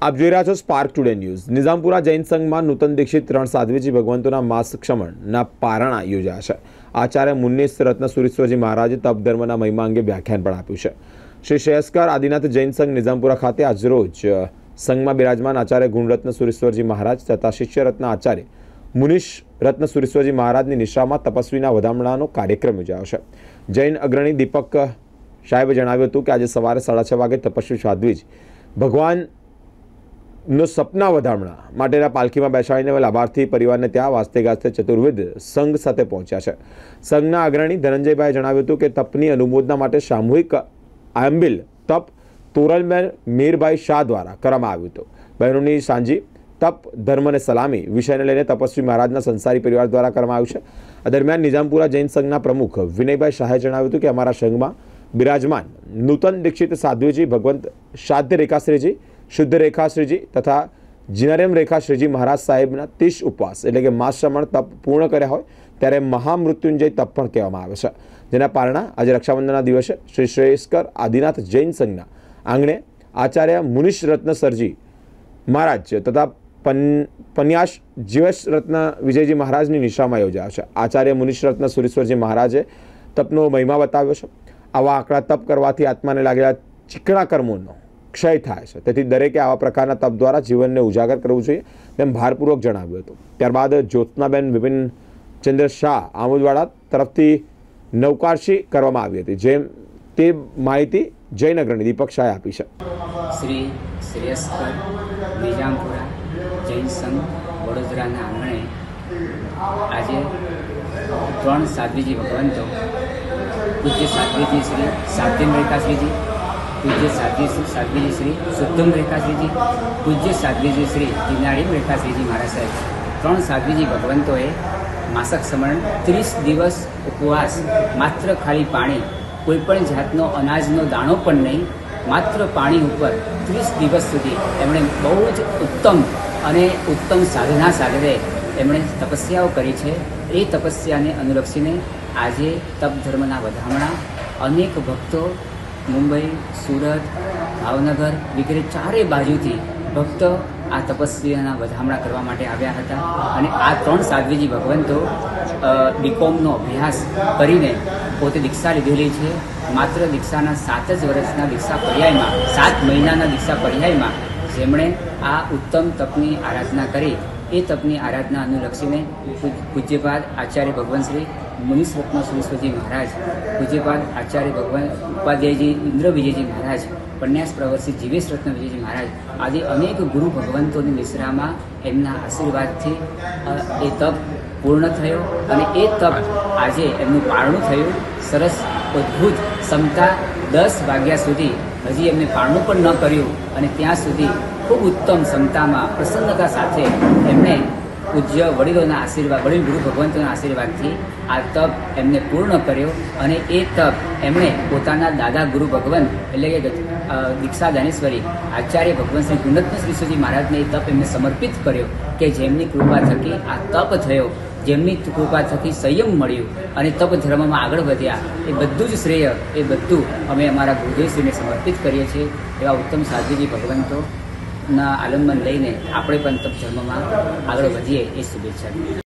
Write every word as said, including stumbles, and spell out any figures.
आप જોઈ રહ્યા છો Spark Today News. Nizampura Jain સંઘમાં નૂતન દીક્ષિત ત્રણ સાધ્વીજી ભગવંતોના માસ ક્ષમણના પારણા યોજાયા છે। આચાર્ય મુન્નીસ રત્ન સુરેશ્વરજી મહારાજે તપ ધર્મના મહિમા અંગે વ્યાખ્યાન પણ આપ્યું છે। શ્રી શ્રેયસ્કર આદિનાથ જૈન સંઘ નિઝામપુરા ખાતે આજરોજ સંઘમાં બિરાજમાન આચાર્ય ગુણરત્ન સુરેશ્વરજી महाराज तथा शिष्यरत्न आचार्य मुनीश रत्न सुरेश्वरजी महाराज की निशाમાં તપસ્વીના વધામણાનો કાર્યક્રમ યોજાયો છે। જૈન અગ્રણી દીપક સાહેબે જણાવ્યું હતું કે આજે સવારે સાડા છ વાગે તપસ્વી સાધ્વીજ ભગવાન નો સપના વધામણા માટેના પાલખીમાં બેસાડીને લાભાર્થી પરિવારને ત્યાં વાસ્તે ગાસ્તે ચતુર્વિધ સંઘ સાથે પહોંચ્યા છે। સંઘના અગ્રણી ધનંજયભાઈએ જણાવ્યું હતું કે તપની અનુમોદના માટે સામૂહિક આંબિલ તપ તોરલબેન મીરભાઈ શાહ દ્વારા કરવામાં આવ્યું હતું। બહેનોની સાંજી તપ ધર્મ અને સલામી વિષયને લઈને તપસ્વી મહારાજના સંસારી પરિવાર દ્વારા કરવામાં આવ્યું છે। આ દરમિયાન નિઝામપુરા જૈન સંઘના પ્રમુખ વિનયભાઈ શાહે જણાવ્યું હતું કે અમારા સંઘમાં બિરાજમાન નૂતન દીક્ષિત સાધ્વીજી ભગવંત સાધ્ય રેખાશ્રીજી शुद्ध रेखा श्रीजी तथा जिनरेम रेखा श्रीजी महाराज साहेबना तीस उपवास एटले के मास श्रमण तप पूर्ण कर्या होय त्यारे महामृत्युंजय तप पण कहेवामां आवे छे। जेना पारणा आज रक्षाबंधनना दिवसे श्री श्रेयस्कर आदिनाथ जैन संघना आंगणे आचार्य मुनीश रत्न सरजी महाराज तथा पन पन्यास जीवेश रत्न विजयजी महाराजनी निशामां योजायो छे। आचार्य मुनीश रत्न सुरेश्वरजी महाराजे तपनो महिमा बताव्यो छे। आवा आकड़ा तप करवाथी आत्माने लागेला चीकणा कर्मोनो क्षय थाय छे, तेथी दरेके आवा प्रकारना तप द्वारा जीवनने उजागर करवुं जोईए तेम भारपूर्वक जणाव्युं हतुं। त्यारबाद ज्योत्सनाबेन विपिन चंद्र शाह आमोदवाड़ा तरफथी नौकारशी करवामां आवी हती, जे ते माहिती जैन अग्रणी दीपक शाहे आपी छे। श्री श्रेयस्कर निजामपुरा जैन संघ वडोदराना आंगणे आजे त्रण साध्वीजी भगवंतो पूज्य साध्वीजी श्री साध्यम रेखाश्रीजी, पूज्य साध्वी साध्वीजी श्री शुद्धम रेखाश्रीजी, पूज्य साध्वीजी श्री जिनाड़ीम रेखाश्रीजी महाराज साहेब त्रण साध्वीजी भगवंतोए मासक समरण तीस दिवस उपवास मात्र खाली पाणी कोईपण जातनो अनाजनो दाणो पण नहीं मात्र पाणी उपर तीस दिवस सुधी एमणे बहु ज उत्तम अने उत्तम साधना साधवे एमणे तपस्याओ करी छे। ए तपस्याने अनुलक्षीने आजे तप धर्मना વધામણા अनेक भक्तो मुंबई सूरत भावनगर वगैरह चारे बाजुथी भक्त आ तपस्वीना વધામણા करवा माटे आव्या हता अने आ त्रण साध्वीजी भगवंतो बीकॉमनो अभ्यास करीने पोते दीक्षा लीधेली छे। मात्र दीक्षाना सात ज वर्षना दीक्षा पर्यायमां सात महीनाना दीक्षा पर्यायमां जेमणे आ उत्तम तपनी आराधना करी ए तपनी आराधना अनुलक्षीने पूज्यपाद आचार्य भगवान श्री मुनीश रत्न सुरेश्वरजी महाराज, पूज्यपाद आचार्य भगवान उपाध्यायजी इंद्र विजयजी महाराज, पन्यास प्रवर्षी जीवेश रत्न विजयजी महाराज आदि अनेक गुरु भगवंतोनी निश्रामां एमना आशीर्वादथी ए तप पूर्ण थयो अने ए तप आजे एमनुं पारणुं थयुं। सरस अद्भुत क्षमता दस वाग्या सुधी हजी एमने पारणुं पण न कर्युं अने त्यां सुधी खूब उत्तम क्षमतामां प्रसन्नता साथे एमणे पूज्य वडीलोना आशीर्वाद वडील गुरु भगवंतोना आशीर्वादथी आ तप एमने पूर्ण कर्यो अने ए तप एमणे पोताना दादा गुरु भगवंत एटले के दीक्षा दानेश्वरी आचार्य भगवान श्री गुणरत्न श्रीश्वरजी महाराजने ए तप एमने समर्पित कर्यो के जेमनी कृपा थकी आ तप थयो, जेमनी कृपा थकी संयम मळ्यो अने तप धर्ममां आगळ वध्या ए बधुं ज श्रेय ए बधुं अमे अमारा गुरुदेवश्रीने समर्पित करीए छीए। एवा उत्तम साध्वीजी भगवंतो ना आलंबन लईने आपणे पण तप धर्ममां आगळ वधीए ए शुभेच्छा।